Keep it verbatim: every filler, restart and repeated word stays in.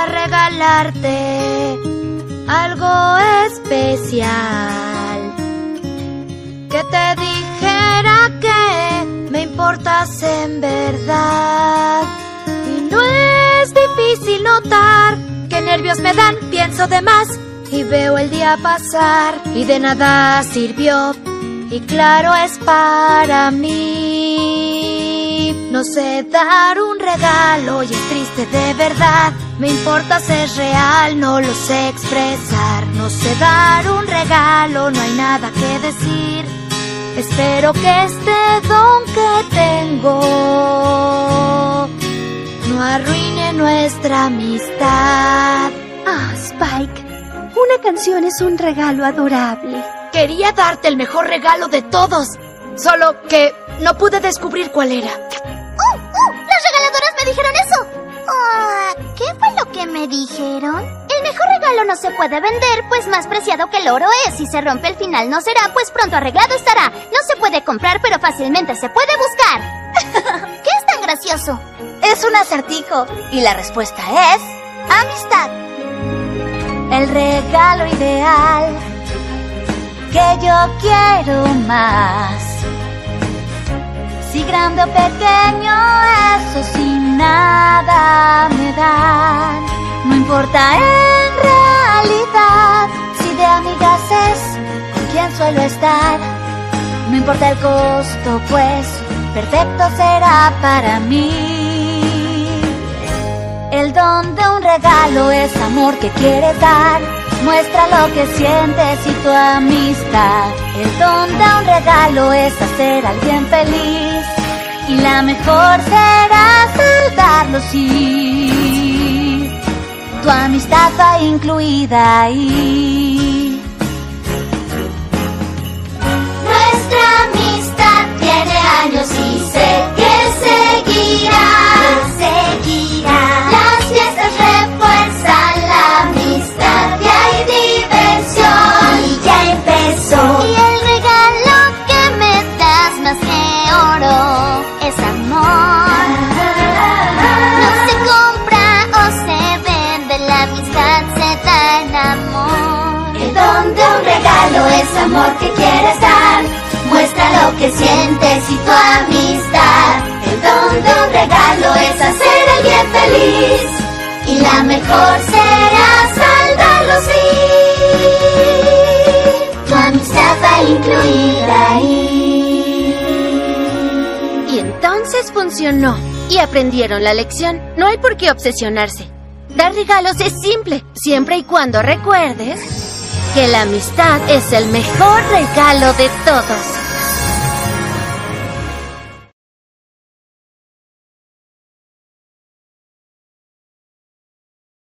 para regalarte algo especial. Que te dijera que me importas en verdad. Y no es difícil notar que nervios me dan, pienso de más y veo el día pasar. Y de nada sirvió, y claro es para mí. No sé dar un regalo y es triste de verdad. Me importa ser real, no lo sé expresar. No sé dar un regalo, no hay nada que decir. Espero que este don que tengo no arruine nuestra amistad. Ah, Spike, una canción es un regalo adorable. Quería darte el mejor regalo de todos, solo que no pude descubrir cuál era. ¡Oh, oh! ¡Las regaladoras me dijeron eso! Uh, ¿Qué fue lo que me dijeron? El mejor regalo no se puede vender, pues más preciado que el oro es. Si se rompe el final no será, pues pronto arreglado estará. No se puede comprar, pero fácilmente se puede buscar. ¿Qué es tan gracioso? Es un acertijo, y la respuesta es... amistad. El regalo ideal que yo quiero más. Si grande o pequeño, eso sin nada me dan. No importa en realidad si de amigas es con quien suelo estar. No importa el costo, pues perfecto será para mí. El don de un regalo es amor que quieres dar. Muestra lo que sientes y tu amistad. El don de un regalo es hacer a alguien feliz. Y la mejor será saludarlo si tu amistad va incluida ahí. Nuestra amistad tiene años y sé que seguirá. Que seguirá. Las fiestas refuerzan la amistad y hay diversión. Y ya empezó. Y el regalo que me das más que oro es amor. No se compra o se vende, la amistad se da en amor. El don de un regalo es amor que quieres dar. Muestra lo que sientes y tu amistad. El don de un regalo es hacer a alguien feliz. Y la mejor será saldarlo si tu amistad va incluida ahí. Y entonces funcionó. Y aprendieron la lección. No hay por qué obsesionarse. Dar regalos es simple, siempre y cuando recuerdes que la amistad es el mejor regalo de todos.